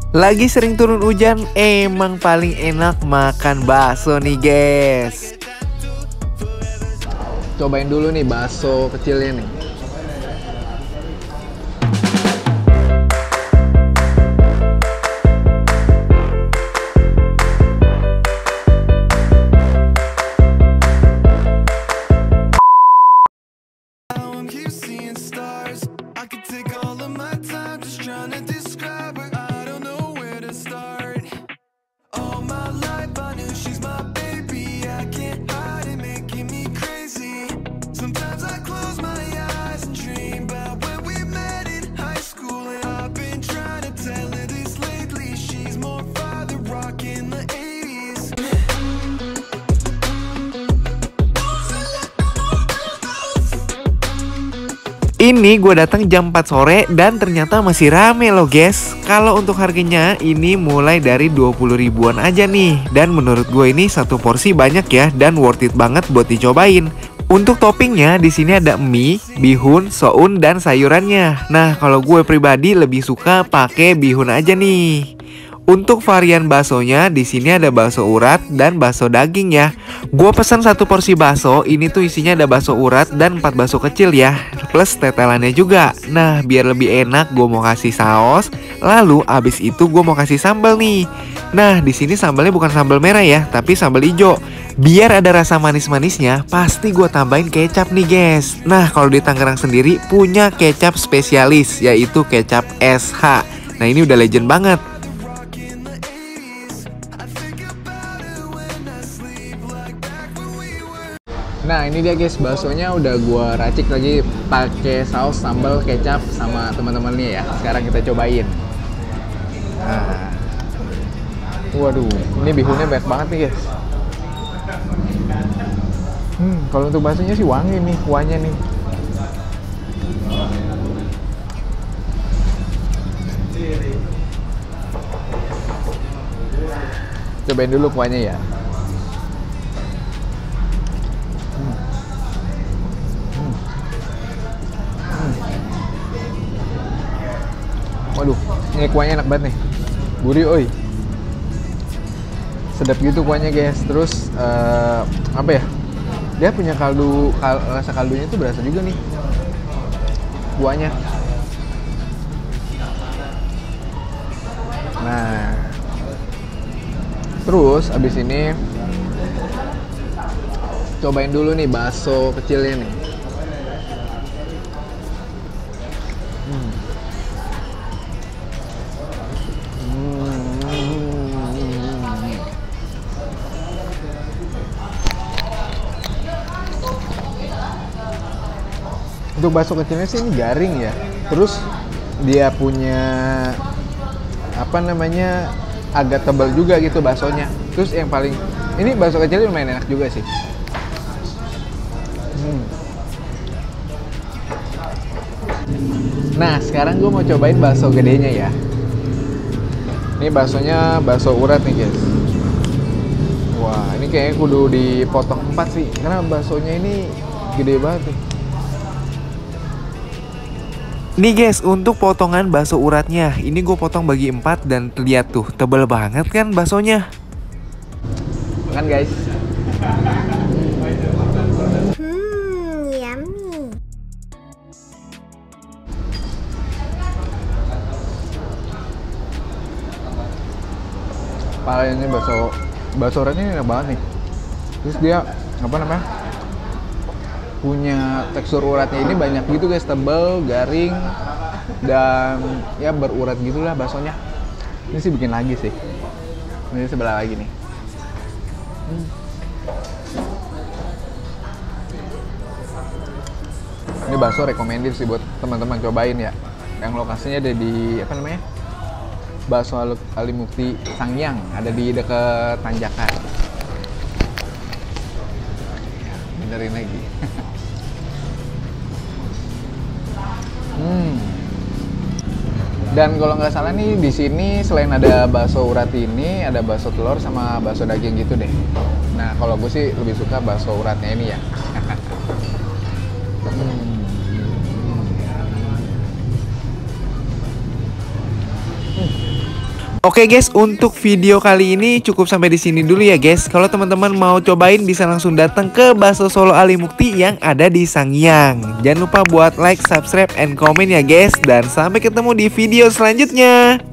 Lagi sering turun hujan, emang paling enak makan bakso nih guys. Cobain dulu nih bakso kecilnya nih. Ini gue datang jam 4 sore dan ternyata masih rame loh guys. Kalau untuk harganya ini mulai dari 20 ribuan aja nih. Dan menurut gue ini satu porsi banyak ya dan worth it banget buat dicobain. Untuk toppingnya di sini ada mie, bihun, soun dan sayurannya. Nah, kalau gue pribadi lebih suka pakai bihun aja nih. Untuk varian baksonya di sini ada bakso urat dan bakso daging ya. Gue pesan satu porsi bakso, ini tuh isinya ada bakso urat dan 4 bakso kecil ya, plus tetelannya juga. Nah, biar lebih enak gue mau kasih saus, lalu abis itu gue mau kasih sambal nih. Nah, di sini sambalnya bukan sambal merah ya, tapi sambal hijau. Biar ada rasa manis-manisnya, pasti gue tambahin kecap nih guys. Nah, kalau di Tangerang sendiri punya kecap spesialis, yaitu kecap SH. Nah, ini udah legend banget. Nah ini dia guys, baksonya udah gua racik lagi pakai saus sambal kecap sama teman-temannya ya. Sekarang kita cobain. Nah, waduh, ini bihunnya banyak banget nih guys. Kalau untuk baksonya sih wangi nih, kuahnya nih. Cobain dulu kuahnya ya. Waduh, ini kuahnya enak banget nih, gurih oi, sedap gitu kuahnya guys. Terus apa ya, dia punya rasa kaldunya itu berasa juga nih kuahnya. Nah, terus abis ini cobain dulu nih bakso kecilnya nih. Untuk bakso kecilnya sih ini garing ya. Terus dia punya apa namanya, agak tebal juga gitu baksonya. Terus yang paling ini bakso kecilnya lumayan enak juga sih. Nah sekarang gue mau cobain bakso gedenya ya. Ini baksonya bakso urat nih guys. Wah ini kayaknya kudu dipotong 4 sih, karena baksonya ini gede banget nih. Nih guys, untuk potongan bakso uratnya, ini gue potong bagi 4 dan lihat tuh, tebel banget kan baksonya. Kan guys. Yummy. Parah ini bakso uratnya ini enak banget nih. Terus dia apa namanya, punya tekstur uratnya ini banyak gitu guys, tebal, garing, dan ya berurat gitulah baksonya. Ini sih bikin lagi sih. Ini sebelah lagi nih. Ini bakso recommended sih buat teman-teman cobain ya. Yang lokasinya ada di apa namanya, Bakso Ali Mukti Sangyang, ada di dekat Tanjakan. Benerin lagi. Dan kalau nggak salah nih di sini selain ada bakso urat ini ada bakso telur sama bakso daging gitu deh. Nah kalau gue sih lebih suka bakso uratnya ini ya. Oke guys, untuk video kali ini cukup sampai di sini dulu ya guys. Kalau teman-teman mau cobain bisa langsung datang ke Bakso Solo Ali Mukti yang ada di Sangiang. Jangan lupa buat like, subscribe, and komen ya guys. Dan sampai ketemu di video selanjutnya.